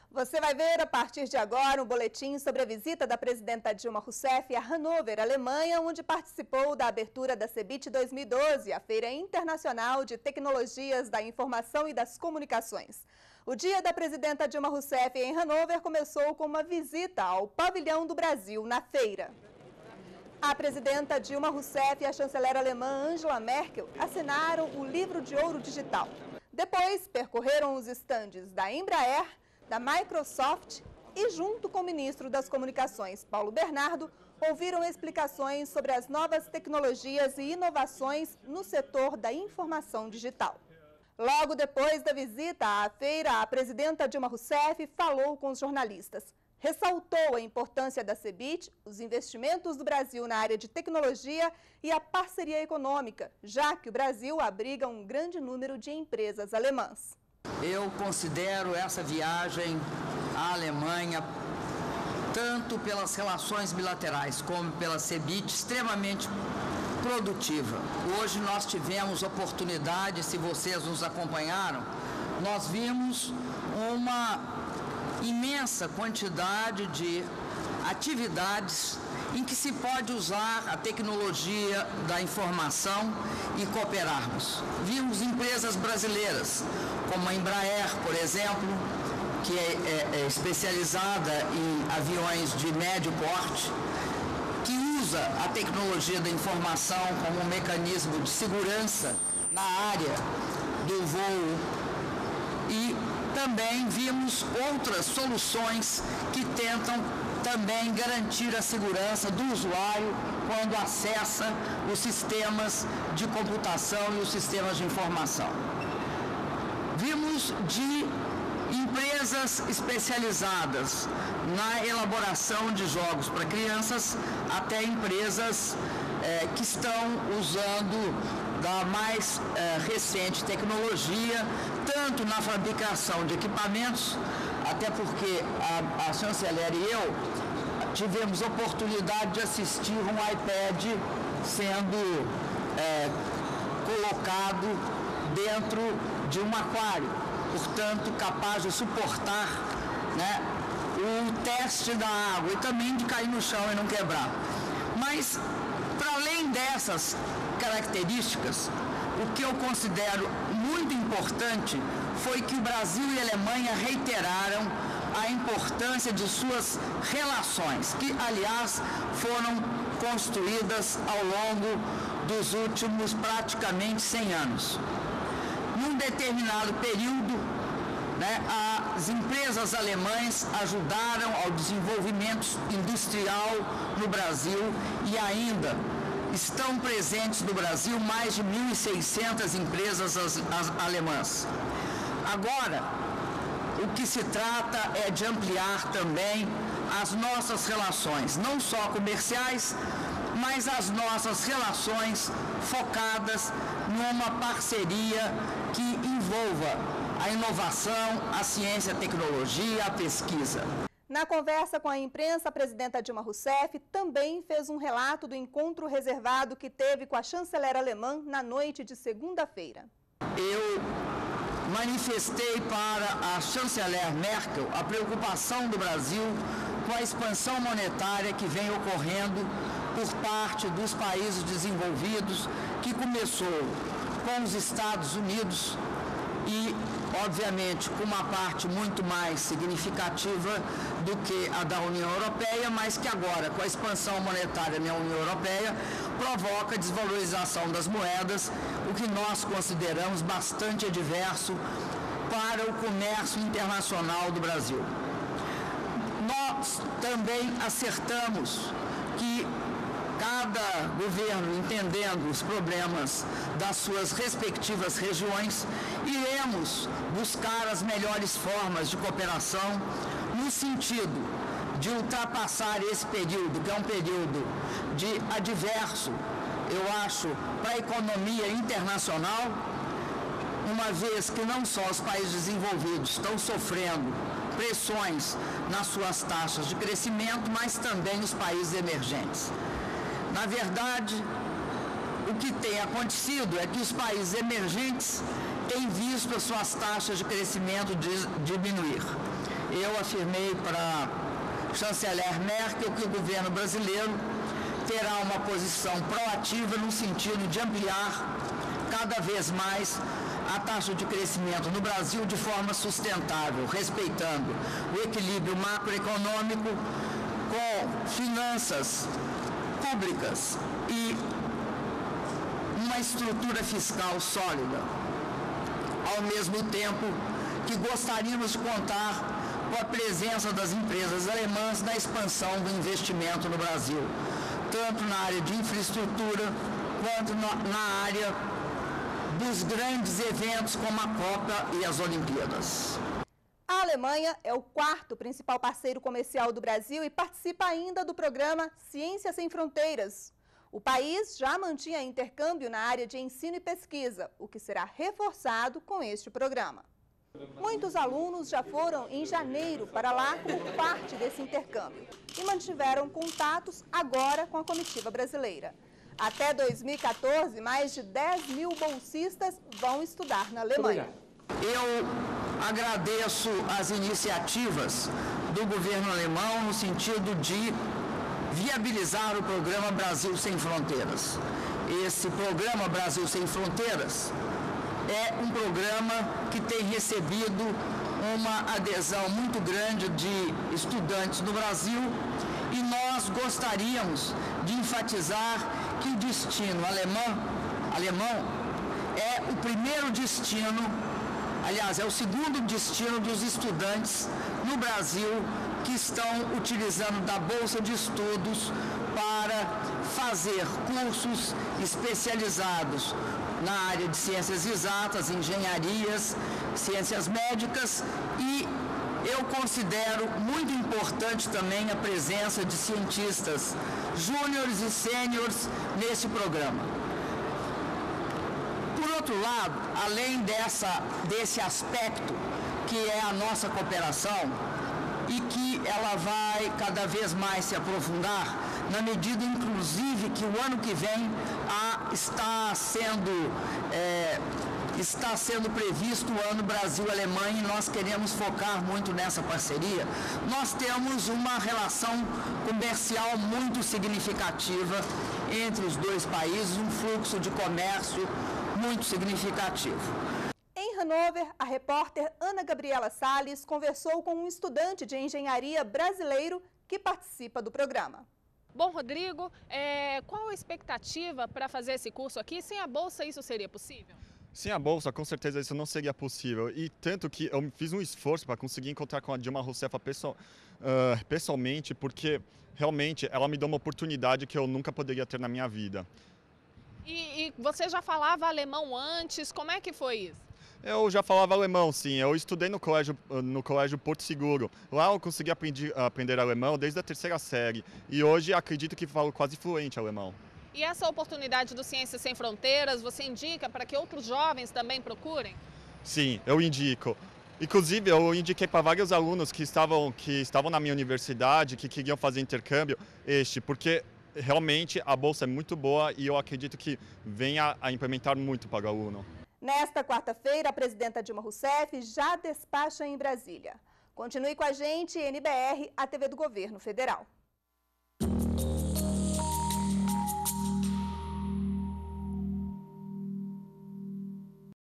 Você vai ver a partir de agora um boletim sobre a visita da presidenta Dilma Rousseff a Hannover, Alemanha, onde participou da abertura da CeBIT 2012, a Feira Internacional de Tecnologias da Informação e das Comunicações. O dia da presidenta Dilma Rousseff em Hannover começou com uma visita ao Pavilhão do Brasil, na feira. A presidenta Dilma Rousseff e a chanceler alemã Angela Merkel assinaram o livro de ouro digital. Depois, percorreram os estandes da Embraer, da Microsoft e, junto com o ministro das Comunicações, Paulo Bernardo, ouviram explicações sobre as novas tecnologias e inovações no setor da informação digital. Logo depois da visita à feira, a presidenta Dilma Rousseff falou com os jornalistas. Ressaltou a importância da CeBIT, os investimentos do Brasil na área de tecnologia e a parceria econômica, já que o Brasil abriga um grande número de empresas alemãs. Eu considero essa viagem à Alemanha, tanto pelas relações bilaterais como pela CeBIT, extremamente produtiva. Hoje nós tivemos oportunidade, se vocês nos acompanharam, nós vimos uma imensa quantidade de atividades em que se pode usar a tecnologia da informação e cooperarmos. Vimos empresas brasileiras, como a Embraer, por exemplo, que é especializada em aviões de médio porte, que usa a tecnologia da informação como um mecanismo de segurança na área do voo. E também vimos outras soluções que tentam também garantir a segurança do usuário quando acessa os sistemas de computação e os sistemas de informação. Vimos de empresas especializadas na elaboração de jogos para crianças até empresas que estão usando da mais recente tecnologia, tanto na fabricação de equipamentos, até porque a chanceler e eu tivemos oportunidade de assistir um iPad sendo colocado dentro de um aquário, portanto capaz de suportar, né, o teste da água e também de cair no chão e não quebrar. Mas, para além dessas características, o que eu considero muito importante foi que o Brasil e a Alemanha reiteraram a importância de suas relações, que, aliás, foram construídas ao longo dos últimos praticamente 100 anos. Num determinado período, né, as empresas alemãs ajudaram ao desenvolvimento industrial no Brasil e ainda estão presentes no Brasil mais de 1.600 empresas alemãs. Agora, o que se trata é de ampliar também as nossas relações, não só comerciais, mas as nossas relações focadas numa parceria que envolva a inovação, a ciência, a tecnologia, a pesquisa. Na conversa com a imprensa, a presidenta Dilma Rousseff também fez um relato do encontro reservado que teve com a chanceler alemã na noite de segunda-feira. Eu manifestei para a chanceler Merkel a preocupação do Brasil com a expansão monetária que vem ocorrendo por parte dos países desenvolvidos, que começou com os Estados Unidos e, obviamente, com uma parte muito mais significativa do que a da União Europeia, mas que agora, com a expansão monetária na União Europeia, provoca desvalorização das moedas, o que nós consideramos bastante adverso para o comércio internacional do Brasil. Nós também acertamos que cada governo, entendendo os problemas das suas respectivas regiões, iremos buscar as melhores formas de cooperação no sentido de ultrapassar esse período, que é um período de adverso, eu acho, para a economia internacional, uma vez que não só os países desenvolvidos estão sofrendo pressões nas suas taxas de crescimento, mas também os países emergentes. Na verdade, o que tem acontecido é que os países emergentes têm visto as suas taxas de crescimento diminuir. eu afirmei para a chanceler Merkel que o governo brasileiro terá uma posição proativa no sentido de ampliar cada vez mais a taxa de crescimento no Brasil de forma sustentável, respeitando o equilíbrio macroeconômico com finanças públicas e uma estrutura fiscal sólida. Ao mesmo tempo que gostaríamos de contar com a presença das empresas alemãs na expansão do investimento no Brasil, tanto na área de infraestrutura quanto na área dos grandes eventos como a Copa e as Olimpíadas. A Alemanha é o quarto principal parceiro comercial do Brasil e participa ainda do programa Ciência Sem Fronteiras. O país já mantinha intercâmbio na área de ensino e pesquisa, o que será reforçado com este programa. Muitos alunos já foram em janeiro para lá como parte desse intercâmbio e mantiveram contatos agora com a comitiva brasileira. Até 2014, mais de 10 mil bolsistas vão estudar na Alemanha. Eu agradeço as iniciativas do governo alemão no sentido de viabilizar o programa Brasil Sem Fronteiras. Esse programa Brasil Sem Fronteiras é um programa que tem recebido uma adesão muito grande de estudantes no Brasil e nós gostaríamos de enfatizar que o destino alemão é o primeiro destino, aliás, é o segundo destino dos estudantes no Brasil que estão utilizando da Bolsa de Estudos para fazer cursos especializados na área de ciências exatas, engenharias, ciências médicas e eu considero muito importante também a presença de cientistas júniores e sêniores nesse programa. Por outro lado, além desse aspecto que é a nossa cooperação e que ela vai cada vez mais se aprofundar, na medida inclusive que o ano que vem está sendo previsto o ano Brasil-Alemanha e nós queremos focar muito nessa parceria. Nós temos uma relação comercial muito significativa entre os dois países, um fluxo de comércio muito significativo. Em Hannover, a repórter Ana Gabriela Salles conversou com um estudante de engenharia brasileiro que participa do programa. Bom, Rodrigo, qual a expectativa para fazer esse curso aqui? Sem a bolsa isso seria possível? Sem a bolsa, com certeza isso não seria possível. E tanto que eu fiz um esforço para conseguir encontrar com a Dilma Rousseff pessoalmente, porque realmente ela me deu uma oportunidade que eu nunca poderia ter na minha vida. E você já falava alemão antes? Como é que foi isso? Eu já falava alemão, sim. Eu estudei no colégio Porto Seguro. Lá eu consegui aprender alemão desde a 3ª série. E hoje acredito que falo quase fluente alemão. E essa oportunidade do Ciências Sem Fronteiras, você indica para que outros jovens também procurem? Sim, eu indico. Inclusive, eu indiquei para vários alunos que estavam na minha universidade, que queriam fazer intercâmbio, porque realmente a bolsa é muito boa e eu acredito que venha a implementar muito para o aluno. Nesta quarta-feira, a presidenta Dilma Rousseff já despacha em Brasília. Continue com a gente, NBR, a TV do Governo Federal.